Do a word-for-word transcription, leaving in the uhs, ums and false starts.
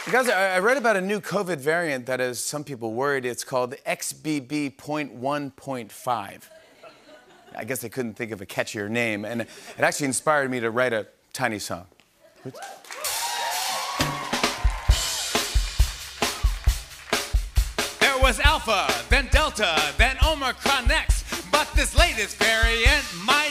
Guys, I read about a new COVID variant that has some people worried. It's called X B B zero point one point five. I guess they couldn't think of a catchier name, and it actually inspired me to write a tiny song. There was Alpha, then Delta, then Omicron next, but this latest variant might